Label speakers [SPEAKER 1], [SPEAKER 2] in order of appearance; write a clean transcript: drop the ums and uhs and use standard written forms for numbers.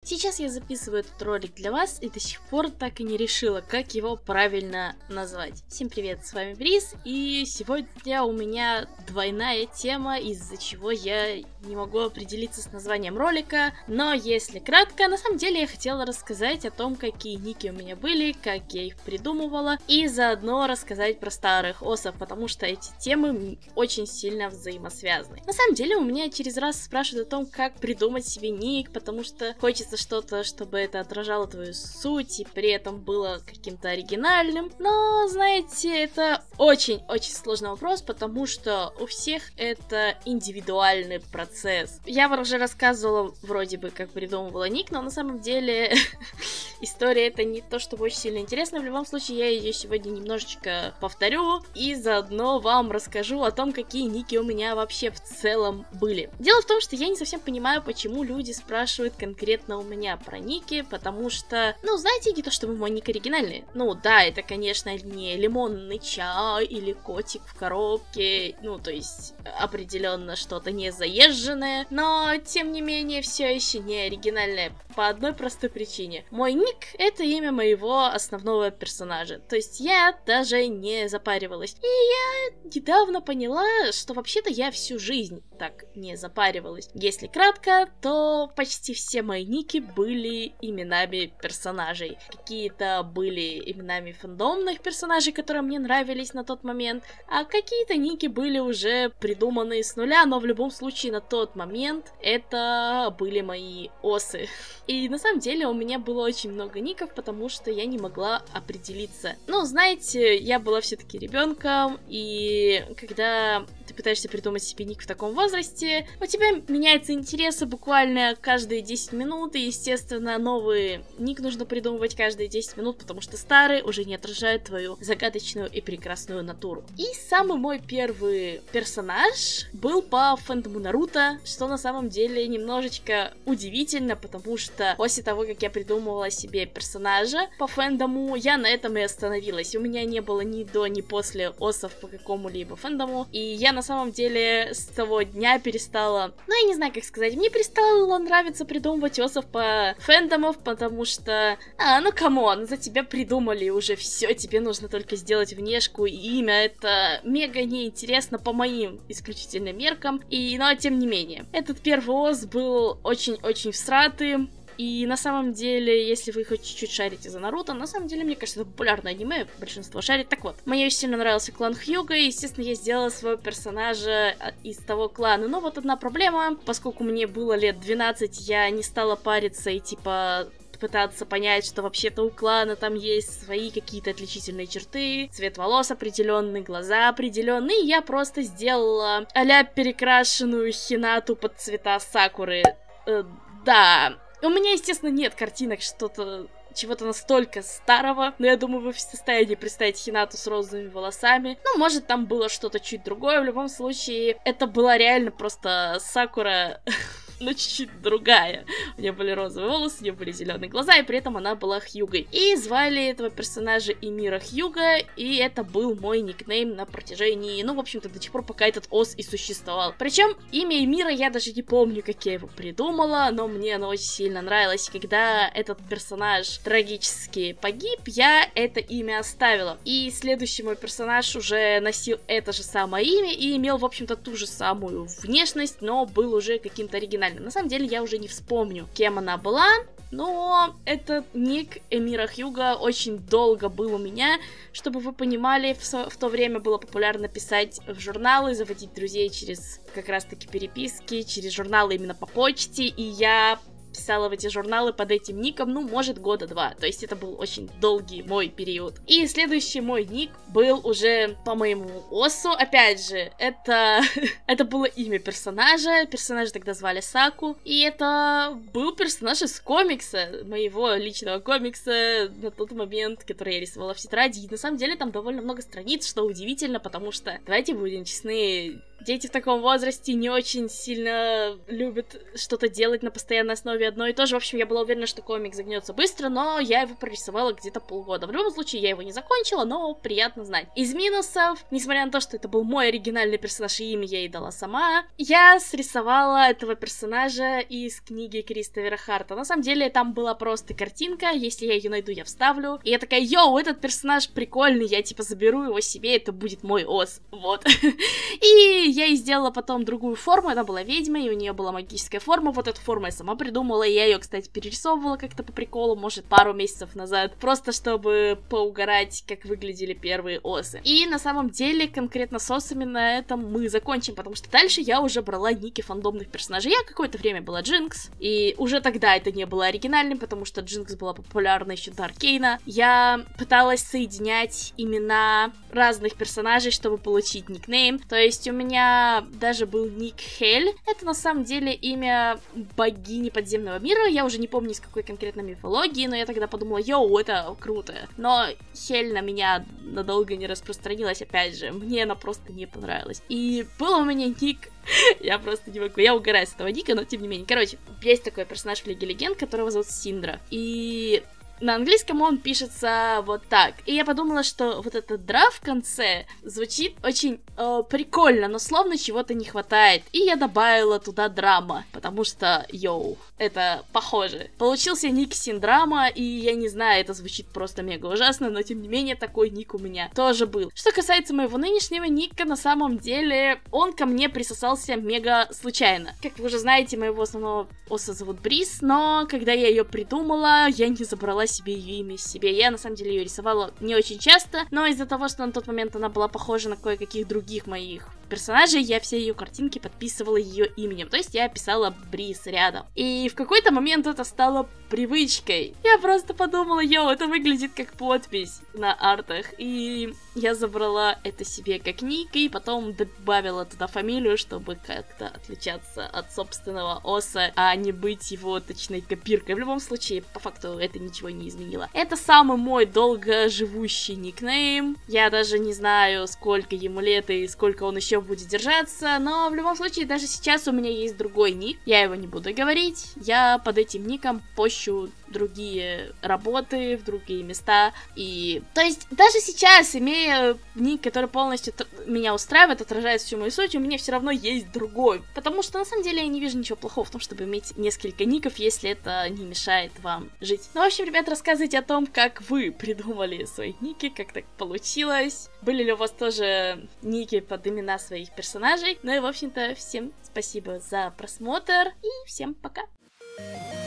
[SPEAKER 1] Сейчас я записываю этот ролик для вас и до сих пор так и не решила, как его правильно назвать. Всем привет, с вами Бриз, и сегодня у меня двойная тема, из-за чего я не могу определиться с названием ролика, но если кратко, на самом деле я хотела рассказать о том, какие ники у меня были, как я их придумывала, и заодно рассказать про старых осов, потому что эти темы очень сильно взаимосвязаны. На самом деле у меня через раз спрашивают о том, как придумать себе ник, потому что хочется что-то, чтобы это отражало твою суть и при этом было каким-то оригинальным, но, знаете, это очень-очень сложный вопрос, потому что у всех это индивидуальный процесс. Я уже рассказывала вроде бы, как придумывала ник, но на самом деле история это не то, чтобы очень сильно интересно. В любом случае, я ее сегодня немножечко повторю и заодно вам расскажу о том, какие ники у меня вообще в целом были. Дело в том, что я не совсем понимаю, почему люди спрашивают конкретно у меня про ники, потому что, знаете, не то, чтобы мой ник оригинальный. Да, это, конечно, не лимонный чай или котик в коробке, то есть определенно что-то не заезженное, но, тем не менее, все еще не оригинальное по одной простой причине. Мой ник — это имя моего основного персонажа, то есть я даже не запаривалась. И я недавно поняла, что вообще-то я всю жизнь так не запаривалась. Если кратко, то почти все мои ники были именами персонажей. Какие-то были именами фандомных персонажей, которые мне нравились на тот момент, а какие-то ники были уже придуманы с нуля, но в любом случае на тот момент это были мои осы. И на самом деле у меня было очень много ников, потому что я не могла определиться. Знаете, я была все-таки ребенком, и когда ты пытаешься придумать себе ник в таком возрасте, у тебя меняются интересы буквально каждые 10 минут, и, естественно, новый ник нужно придумывать каждые 10 минут, потому что старый уже не отражает твою загадочную и прекрасную натуру. И самый мой первый персонаж был по фэндому Наруто, что на самом деле немножечко удивительно, потому что после того, как я придумывала себе персонажа по фэндому, я на этом и остановилась. У меня не было ни до, ни после осов по какому-либо фэндому, и я на самом деле с того дня перестала, я не знаю, как сказать, мне перестало нравиться придумывать осов по фэндомов, потому что, камон, за тебя придумали уже все, тебе нужно только сделать внешку и имя, это мега неинтересно по моим исключительным меркам, но тем не менее. Этот первый ос был очень-очень всратый. И на самом деле, если вы хоть чуть-чуть шарите за Наруто, на самом деле, мне кажется, это популярное аниме, большинство шарит. Так вот, мне очень сильно нравился клан Хьюго, и, естественно, я сделала своего персонажа из того клана. Но вот одна проблема, поскольку мне было лет 12, я не стала париться и пытаться понять, что вообще-то у клана там есть свои какие-то отличительные черты, цвет волос определенный, глаза определенные, и я просто сделала а-ля перекрашенную Хинату под цвета Сакуры. Да... У меня, естественно, нет картинок чего-то настолько старого, но я думаю, вы в состоянии представить Хинату с розовыми волосами. Может, там было что-то чуть другое, в любом случае, это была реально просто Сакура... но чуть-чуть другая. У нее были розовые волосы, у нее были зеленые глаза, и при этом она была Хьюгой. И звали этого персонажа Эмира Хьюга, и это был мой никнейм на протяжении, в общем-то, до тех пор, пока этот ос и существовал. Причем имя Эмира я даже не помню, как я его придумала, но мне оно очень сильно нравилось. И когда этот персонаж трагически погиб, я это имя оставила. И следующий мой персонаж уже носил это же самое имя и имел, в общем-то, ту же самую внешность, но был уже каким-то оригинальным. На самом деле, я уже не вспомню, кем она была, но этот ник Эмира Хьюга очень долго был у меня. Чтобы вы понимали, в то время было популярно писать в журналы, заводить друзей через как раз-таки переписки, через журналы именно по почте, и я писала в эти журналы под этим ником, может, года 2. То есть это был очень долгий мой период. И следующий мой ник был уже по моему осу. Опять же, это было имя персонажа. Персонажа тогда звали Саку. И это был персонаж из комикса, моего личного комикса на тот момент, который я рисовала в тетради. И на самом деле там довольно много страниц, что удивительно, потому что, давайте будем честны, дети в таком возрасте не очень сильно любят что-то делать на постоянной основе одно и то же. В общем, я была уверена, что комик загнется быстро, но я его прорисовала где-то полгода. В любом случае, я его не закончила, но приятно знать. Из минусов, несмотря на то, что это был мой оригинальный персонаж, и имя я ей дала сама, я срисовала этого персонажа из книги Кристофера Харта. На самом деле, там была просто картинка, если я ее найду, я вставлю. И я такая, йоу, этот персонаж прикольный, я типа заберу его себе, это будет мой ос. Вот. И я ей сделала потом другую форму, она была ведьмой, и у нее была магическая форма, вот эту форму я сама придумала, и я ее, кстати, перерисовывала как-то по приколу, может, пару месяцев назад, просто чтобы поугарать, как выглядели первые осы. И на самом деле, конкретно с осами на этом мы закончим, потому что дальше я уже брала ники фандомных персонажей. Я какое-то время была Джинкс, и уже тогда это не было оригинальным, потому что Джинкс была популярна еще до Аркейна. Я пыталась соединять имена разных персонажей, чтобы получить никнейм. То есть у меня даже был ник Хель. Это на самом деле имя богини подземного мира. Я уже не помню, из какой конкретно мифологии, но я тогда подумала, йоу, это круто. Но Хель на меня надолго не распространилась, опять же. Мне она просто не понравилась. И был у меня ник... Я просто не могу. Я угораю с этого ника, но тем не менее. Короче, есть такой персонаж в Лиге Легенд, которого зовут Синдра. И... на английском он пишется вот так. И я подумала, что вот этот дра в конце звучит очень прикольно, но словно чего-то не хватает. И я добавила туда драма, потому что, йоу, это похоже. Получился ник Синдрама, и я не знаю, это звучит просто мега ужасно, но тем не менее такой ник у меня тоже был. Что касается моего нынешнего ника, на самом деле он ко мне присосался мега случайно. Как вы уже знаете, моего основного оса зовут Брис, но когда я ее придумала, я не забрала себе ее имя себе. Я на самом деле ее рисовала не очень часто, но из-за того, что на тот момент она была похожа на кое-каких других моих персонажей, я все ее картинки подписывала ее именем. То есть я писала Брис рядом. И в какой-то момент это стало привычкой. Я просто подумала, йоу, это выглядит как подпись на артах. И я забрала это себе как ник, и потом добавила туда фамилию, чтобы как-то отличаться от собственного оса, а не быть его точной копиркой. В любом случае, по факту, это ничего не изменило. Это самый мой долгоживущий никнейм. Я даже не знаю, сколько ему лет и сколько он еще будет держаться, но в любом случае, даже сейчас у меня есть другой ник. Я его не буду говорить. Я под этим ником пощу другие работы в другие места. И... то есть, даже сейчас, имея ник, который полностью меня устраивает, отражает всю мою суть, у меня все равно есть другой. Потому что, на самом деле, я не вижу ничего плохого в том, чтобы иметь несколько ников, если это не мешает вам жить. Ну, в общем, ребят, рассказывайте о том, как вы придумали свои ники, как так получилось. Были ли у вас тоже ники под имена своих персонажей? Ну и, в общем-то, всем спасибо за просмотр и всем пока!